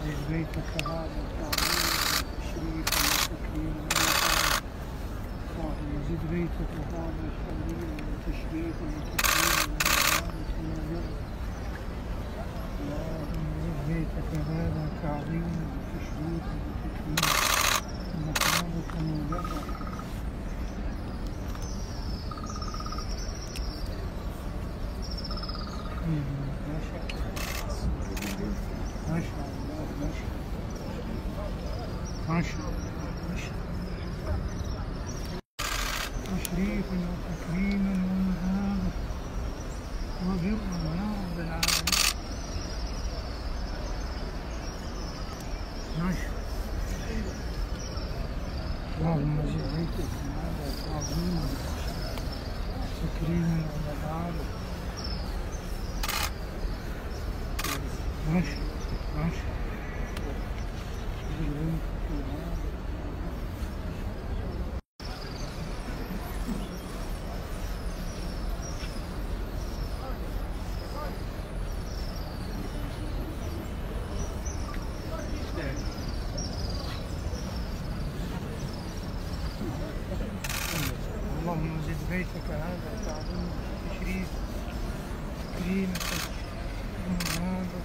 زد بيتك هذا التعظيم والتشريف والتكريم والمقام. اللهم زد بيتك هذا التعظيم والتشريف والتكريم والمقام والمجد. اللهم زد بيتك هذا التعظيم والتشريف والتكريم والمقام والمجد. ما شاء الله ما شاء الله تشريفا وتكريما ومهابة وبرا يا رب العالمين. ما شاء الله. اللهم زد بيتك هذا تعظيما وتكريما ومهابة. ماشي ماشي. اللهم زد بيتك هذا تعظيم وتشريف تكريم ومهابة.